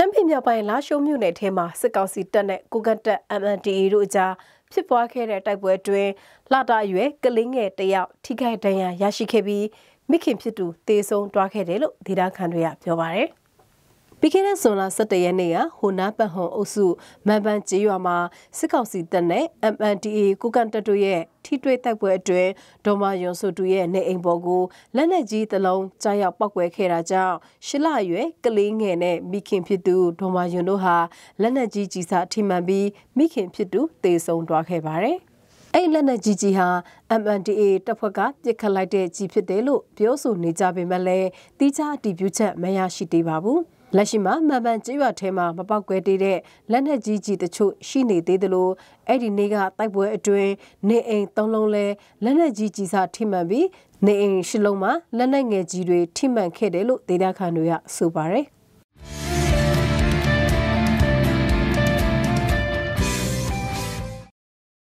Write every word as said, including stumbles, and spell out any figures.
မ်းပြည်မြောက်ပိုင်းလာရှိုးမြို့နယ်ထဲမှာစစ်ကောင်စီတပ်နဲ့ကိုကတ်တပ် M N D A A တို့ကြားဖြစ်ပွားခဲ့တဲ့တိုက်ပွဲအတွင်းလာတာရွယ်ကလေးငယ်တယောက်ထိခိုက်ဒဏ်ရာရရှိခဲ့ပြီးမိခင်ဖြစ်သူတေဆုံးတွားခဲ့တယ်လို့ဒေသခံတွေကပြောပါတယ်။ပြီးခဲ့တဲ့ဇွန်လ၁၁ရက်နေ့ကဟိုနာပတ်ဟွန်အုပ်စုမန်ပန်ကျေးရွာမှာစစ်ကောင်စီတပ်နဲ့ M N D A A ကိုကတ်တပ်တို့ရဲ့ထိတွေ့တိုက်ပွဲအတွင်းဒေါ်မာယွန်ဆိုတူရဲ့နေအိမ်ပေါ်ကိုလက်နက်ကြီးတစ်လုံးကြားရောက်ပောက်ကွဲခဲ့တာကြောင့်ရှစ်လအရွယ်ကလေးငယ်နဲ့မိခင်ဖြစ်သူဒေါ်မာယွန်တို့ဟာလက်နက်ကြီးကြီးစားထိမှန်ပြီးမိခင်ဖြစ်သူတေဆုံးသွားခဲ့ပါတယ်။အဲ့လက်နက်ကြီးကြီးဟာ M N D A A တပ်ဖွဲ့ကပစ်ခတ်လိုက်တဲ့ကြီးဖြစ်တယ်လို့ပြောဆိုနေကြပေမဲ့လည်းတိကျအတည်ပြုချက်မရရှိသေးပါဘူး။လက်ရှိမှာမန်ပန်ကျေးရွာထဲမှာမပောက်ကွဲသေးတဲ့လက်နက်ကြီးကြီးတချို့ရှိနေသေးတယ်လို့အဲ့ဒီနေ့ကတိုက်ပွဲအတွင်းနေအိမ်သုံးလုံးလဲလက်နက်ကြီးကြီးစားထိမှန်ပြီးနေအိမ်ရှစ်လုံးမှာလက်နက်ငယ်ကြီးတွေထိမှန်ခဲ့တယ်လို့ဒေသခံတွေကဆိုပါတယ်။